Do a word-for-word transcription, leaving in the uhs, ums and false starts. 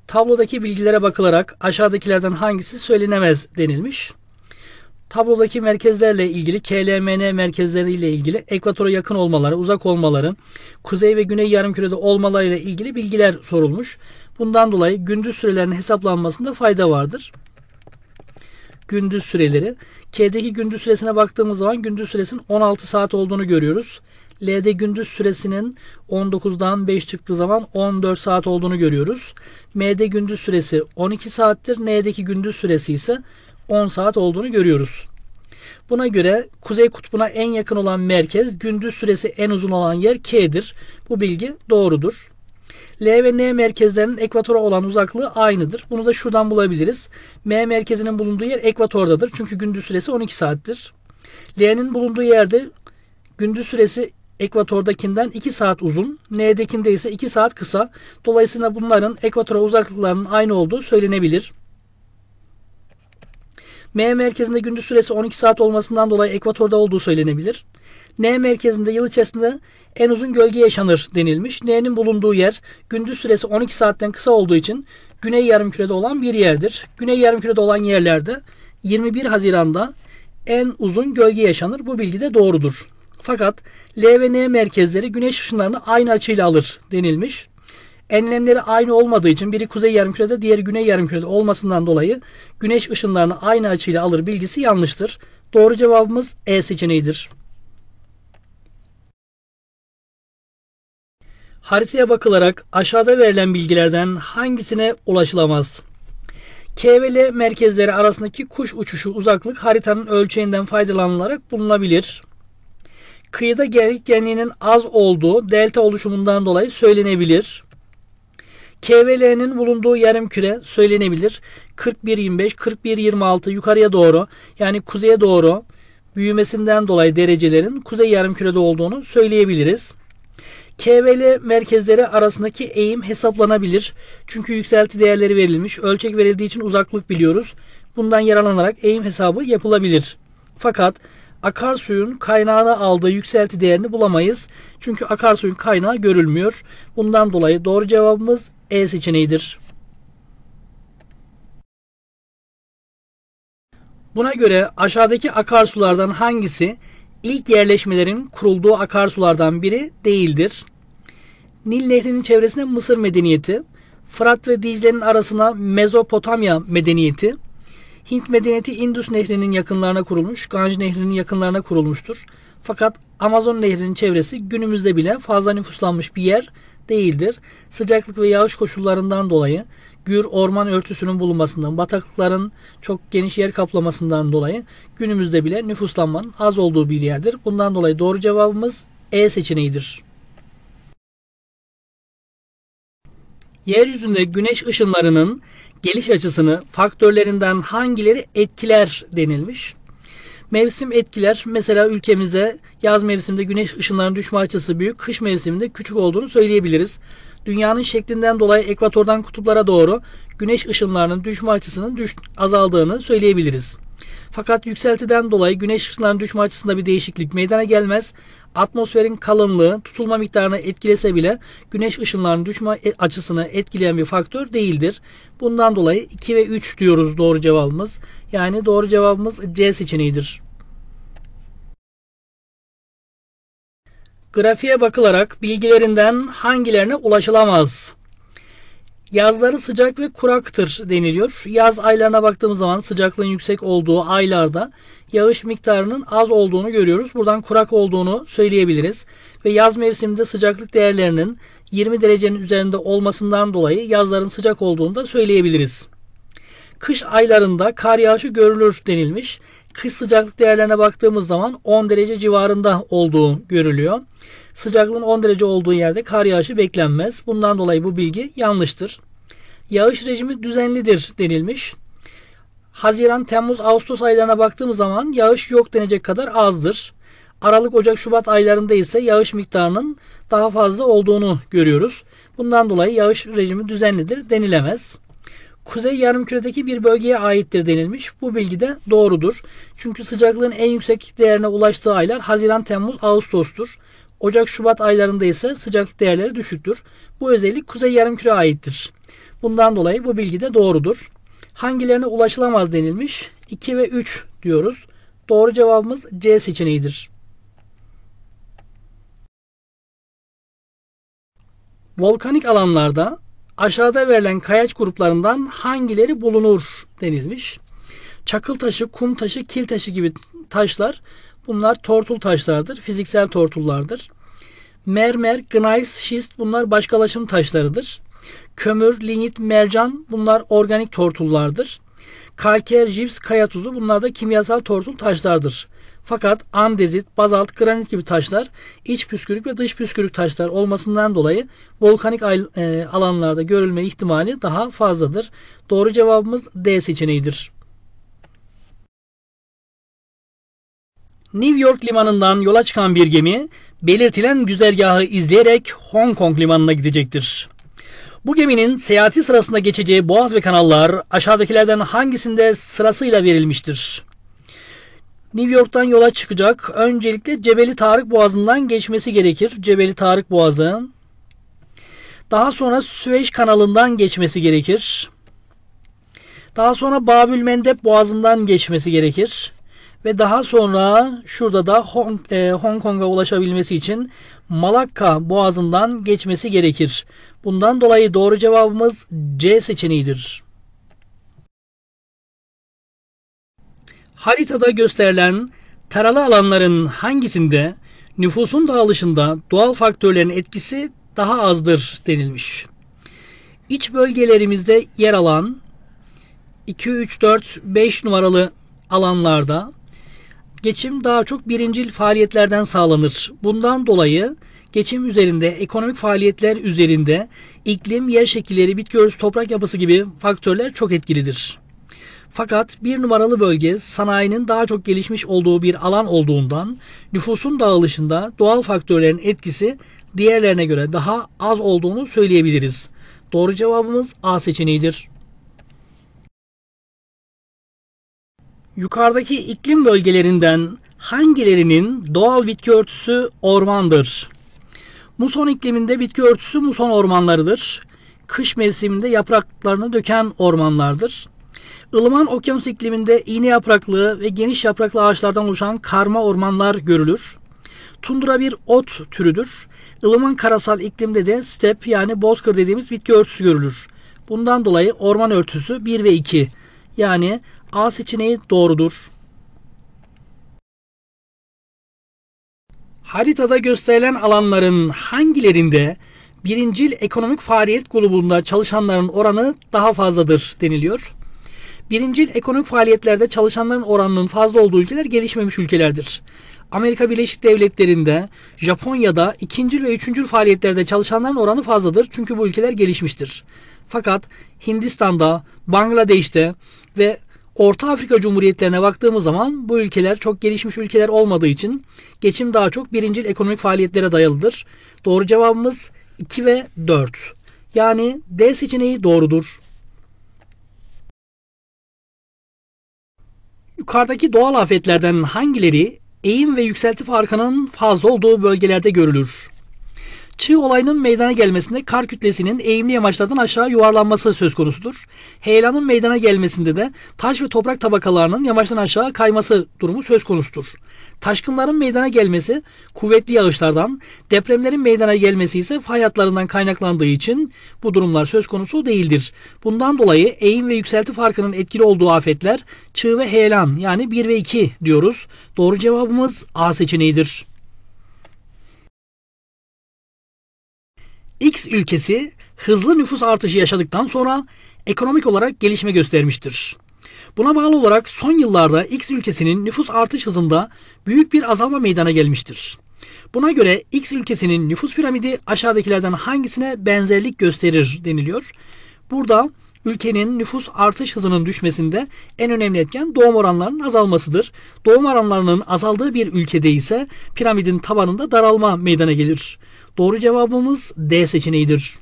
Tablodaki bilgilere bakılarak aşağıdakilerden hangisi söylenemez denilmiş. Tablodaki merkezlerle ilgili K L M N merkezleriyle ilgili ekvatora yakın olmaları, uzak olmaları, kuzey ve güney yarımkürede olmalarıyla ilgili bilgiler sorulmuş. Bundan dolayı gündüz sürelerinin hesaplanmasında fayda vardır. Gündüz süreleri. K'deki gündüz süresine baktığımız zaman gündüz süresinin on altı saat olduğunu görüyoruz. L'de gündüz süresinin on dokuzdan beş çıktığı zaman on dört saat olduğunu görüyoruz. M'de gündüz süresi on iki saattir. N'deki gündüz süresi ise on saat olduğunu görüyoruz. Buna göre kuzey kutbuna en yakın olan merkez, gündüz süresi en uzun olan yer K'dir. Bu bilgi doğrudur. L ve N merkezlerinin ekvatora olan uzaklığı aynıdır. Bunu da şuradan bulabiliriz. M merkezinin bulunduğu yer ekvatordadır. Çünkü gündüz süresi on iki saattir. L'nin bulunduğu yerde gündüz süresi ekvatordakinden iki saat uzun. N'dekinde ise iki saat kısa. Dolayısıyla bunların ekvatora uzaklıklarının aynı olduğu söylenebilir. M merkezinde gündüz süresi on iki saat olmasından dolayı ekvatorda olduğu söylenebilir. N merkezinde yıl içerisinde en uzun gölge yaşanır denilmiş. N'nin bulunduğu yer gündüz süresi on iki saatten kısa olduğu için güney yarımkürede olan bir yerdir. Güney yarımkürede olan yerlerde yirmi bir Haziran'da en uzun gölge yaşanır. Bu bilgi de doğrudur. Fakat L ve N merkezleri güneş ışınlarını aynı açıyla alır denilmiş. Enlemleri aynı olmadığı için biri kuzey yarımkürede, diğeri güney yarımkürede olmasından dolayı güneş ışınlarını aynı açıyla alır bilgisi yanlıştır. Doğru cevabımız E seçeneğidir. Haritaya bakılarak aşağıda verilen bilgilerden hangisine ulaşılamaz? K ve L merkezleri arasındaki kuş uçuşu uzaklık haritanın ölçeğinden faydalanılarak bulunabilir. Kıyıda gerekgenliğinin az olduğu delta oluşumundan dolayı söylenebilir. K ve L'nin bulunduğu yarımküre söylenebilir. kırk bir yirmi beş, kırk bir yirmi altı yukarıya doğru, yani kuzeye doğru büyümesinden dolayı derecelerin kuzey yarımkürede olduğunu söyleyebiliriz. K ve L merkezleri arasındaki eğim hesaplanabilir. Çünkü yükselti değerleri verilmiş. Ölçek verildiği için uzaklık biliyoruz. Bundan yararlanarak eğim hesabı yapılabilir. Fakat akarsuyun kaynağına aldığı yükselti değerini bulamayız. Çünkü akarsuyun kaynağı görülmüyor. Bundan dolayı doğru cevabımız E seçeneğidir. Buna göre aşağıdaki akarsulardan hangisi ilk yerleşmelerin kurulduğu akarsulardan biri değildir? Nil Nehri'nin çevresine Mısır medeniyeti, Fırat ve Dicle'nin arasına Mezopotamya medeniyeti, Hint medeniyeti Indus Nehri'nin yakınlarına kurulmuş, Ganj Nehri'nin yakınlarına kurulmuştur. Fakat Amazon Nehri'nin çevresi günümüzde bile fazla nüfuslanmış bir yer değildir. Sıcaklık ve yağış koşullarından dolayı, gür orman örtüsünün bulunmasından, bataklıkların çok geniş yer kaplamasından dolayı günümüzde bile nüfuslanmanın az olduğu bir yerdir. Bundan dolayı doğru cevabımız E seçeneğidir. Yeryüzünde güneş ışınlarının geliş açısını faktörlerinden hangileri etkiler denilmiş. Mevsim etkiler. Mesela ülkemizde yaz mevsiminde güneş ışınlarının düşme açısı büyük, kış mevsiminde küçük olduğunu söyleyebiliriz. Dünyanın şeklinden dolayı ekvatordan kutuplara doğru güneş ışınlarının düşme açısının düş, azaldığını söyleyebiliriz. Fakat yükseltiden dolayı güneş ışınlarının düşme açısında bir değişiklik meydana gelmez. Atmosferin kalınlığı tutulma miktarını etkilese bile güneş ışınlarının düşme açısını etkileyen bir faktör değildir. Bundan dolayı iki ve üç diyoruz doğru cevabımız. Yani doğru cevabımız C seçeneğidir. Grafiğe bakılarak bilgilerinden hangilerine ulaşılamaz? Yazları sıcak ve kuraktır deniliyor. Yaz aylarına baktığımız zaman sıcaklığın yüksek olduğu aylarda yağış miktarının az olduğunu görüyoruz. Buradan kurak olduğunu söyleyebiliriz. Ve yaz mevsiminde sıcaklık değerlerinin yirmi derecenin üzerinde olmasından dolayı yazların sıcak olduğunu da söyleyebiliriz. Kış aylarında kar yağışı görülür denilmiş. Kış sıcaklık değerlerine baktığımız zaman on derece civarında olduğu görülüyor. Sıcaklığın on derece olduğu yerde kar yağışı beklenmez. Bundan dolayı bu bilgi yanlıştır. Yağış rejimi düzenlidir denilmiş. Haziran, Temmuz, Ağustos aylarına baktığımız zaman yağış yok denecek kadar azdır. Aralık, Ocak, Şubat aylarında ise yağış miktarının daha fazla olduğunu görüyoruz. Bundan dolayı yağış rejimi düzenlidir denilemez. Kuzey yarımküredeki bir bölgeye aittir denilmiş. Bu bilgi de doğrudur. Çünkü sıcaklığın en yüksek değerine ulaştığı aylar Haziran, Temmuz, Ağustos'tur. Ocak-Şubat aylarında ise sıcaklık değerleri düşüktür. Bu özellik Kuzey Yarımküre'ye aittir. Bundan dolayı bu bilgi de doğrudur. Hangilerine ulaşılamaz denilmiş? iki ve üç diyoruz. Doğru cevabımız C seçeneğidir. Volkanik alanlarda aşağıda verilen kayaç gruplarından hangileri bulunur denilmiş. Çakıl taşı, kum taşı, kil taşı gibi taşlar bunlar tortul taşlardır. Fiziksel tortullardır. Mermer, gneiss, şist bunlar başkalaşım taşlarıdır. Kömür, lignit, mercan bunlar organik tortullardır. Kalker, jips, kaya tuzu bunlar da kimyasal tortul taşlardır. Fakat andezit, bazalt, granit gibi taşlar iç püskürük ve dış püskürük taşlar olmasından dolayı volkanik alanlarda görülme ihtimali daha fazladır. Doğru cevabımız D seçeneğidir. New York limanından yola çıkan bir gemi belirtilen güzergahı izleyerek Hong Kong limanına gidecektir. Bu geminin seyahati sırasında geçeceği boğaz ve kanallar aşağıdakilerden hangisinde sırasıyla verilmiştir? New York'tan yola çıkacak. Öncelikle Cebeli Tarık Boğazı'ndan geçmesi gerekir. Cebeli Tarık Boğazı. Daha sonra Süveyş kanalından geçmesi gerekir. Daha sonra Babülmendeb Boğazı'ndan geçmesi gerekir. Ve daha sonra şurada da Hong, e, Hong Kong'a ulaşabilmesi için Malakka Boğazı'ndan geçmesi gerekir. Bundan dolayı doğru cevabımız C seçeneğidir. Haritada gösterilen taralı alanların hangisinde nüfusun dağılışında doğal faktörlerin etkisi daha azdır denilmiş. İç bölgelerimizde yer alan iki, üç, dört, beş numaralı alanlarda geçim daha çok birincil faaliyetlerden sağlanır. Bundan dolayı geçim üzerinde, ekonomik faaliyetler üzerinde iklim, yer şekilleri, bitki örtüsü, toprak yapısı gibi faktörler çok etkilidir. Fakat bir numaralı bölge sanayinin daha çok gelişmiş olduğu bir alan olduğundan nüfusun dağılışında doğal faktörlerin etkisi diğerlerine göre daha az olduğunu söyleyebiliriz. Doğru cevabımız A seçeneğidir. Yukarıdaki iklim bölgelerinden hangilerinin doğal bitki örtüsü ormandır? Muson ikliminde bitki örtüsü muson ormanlarıdır. Kış mevsiminde yapraklarını döken ormanlardır. Ilıman okyanus ikliminde iğne yapraklı ve geniş yapraklı ağaçlardan oluşan karma ormanlar görülür. Tundra bir ot türüdür. Ilıman karasal iklimde de step yani bozkır dediğimiz bitki örtüsü görülür. Bundan dolayı orman örtüsü bir ve iki. Yani A seçeneği doğrudur. Haritada gösterilen alanların hangilerinde birincil ekonomik faaliyet grubunda çalışanların oranı daha fazladır deniliyor. Birincil ekonomik faaliyetlerde çalışanların oranının fazla olduğu ülkeler gelişmemiş ülkelerdir. Amerika Birleşik Devletleri'nde, Japonya'da ikincil ve üçüncül faaliyetlerde çalışanların oranı fazladır. Çünkü bu ülkeler gelişmiştir. Fakat Hindistan'da, Bangladeş'te ve Orta Afrika Cumhuriyetlerine baktığımız zaman bu ülkeler çok gelişmiş ülkeler olmadığı için geçim daha çok birincil ekonomik faaliyetlere dayalıdır. Doğru cevabımız iki ve dört. Yani D seçeneği doğrudur. Yukarıdaki doğal afetlerden hangileri eğim ve yükselti farkının fazla olduğu bölgelerde görülür? Çığ olayının meydana gelmesinde kar kütlesinin eğimli yamaçlardan aşağı yuvarlanması söz konusudur. Heyelanın meydana gelmesinde de taş ve toprak tabakalarının yamaçtan aşağı kayması durumu söz konusudur. Taşkınların meydana gelmesi kuvvetli yağışlardan, depremlerin meydana gelmesi ise fay hatlarından kaynaklandığı için bu durumlar söz konusu değildir. Bundan dolayı eğim ve yükselti farkının etkili olduğu afetler çığ ve heyelan yani bir ve iki diyoruz. Doğru cevabımız A seçeneğidir. X ülkesi hızlı nüfus artışı yaşadıktan sonra ekonomik olarak gelişme göstermiştir. Buna bağlı olarak son yıllarda X ülkesinin nüfus artış hızında büyük bir azalma meydana gelmiştir. Buna göre X ülkesinin nüfus piramidi aşağıdakilerden hangisine benzerlik gösterir deniliyor. Burada ülkenin nüfus artış hızının düşmesinde en önemli etken doğum oranlarının azalmasıdır. Doğum oranlarının azaldığı bir ülkede ise piramidin tabanında daralma meydana gelir. Doğru cevabımız D seçeneğidir.